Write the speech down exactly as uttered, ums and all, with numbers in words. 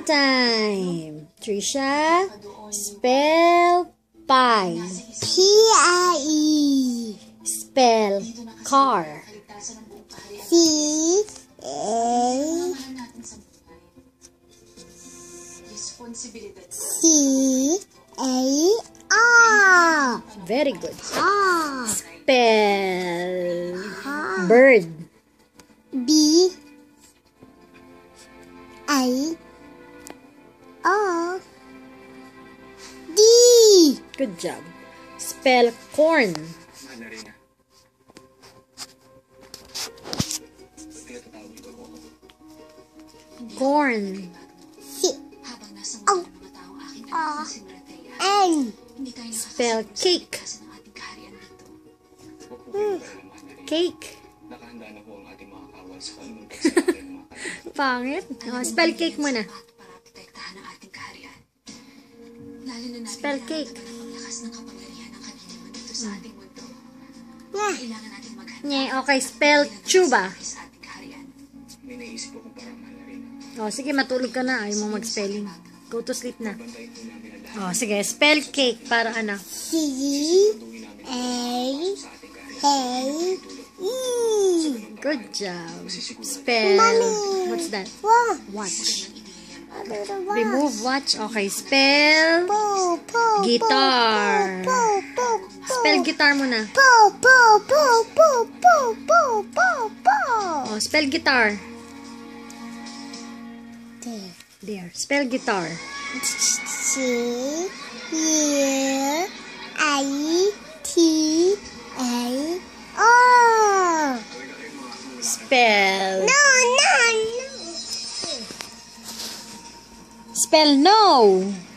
Spelling time. Trisha, spell pie. P I E. Spell car. C A C A R. Very good. R. Spell bird. B I O D. Good job. Spell corn. Corn. C O R N. Spell cake. Cake. Pangit. Oh, spell cake muna. Spell cake. Yeah, okay, spell tuba. Oh, sige, matulog ka na. Ayaw mo mag-spelling. Go to sleep na. Oh, sige, spell cake para ano? C A A E. Good job. Spell. What's that? Watch. Remove watch. Okay, spell guitar. Spell guitar muna. Oh, spell guitar. There. There. Spell guitar. C U I T A R. Spell. No, no, no. Spell no.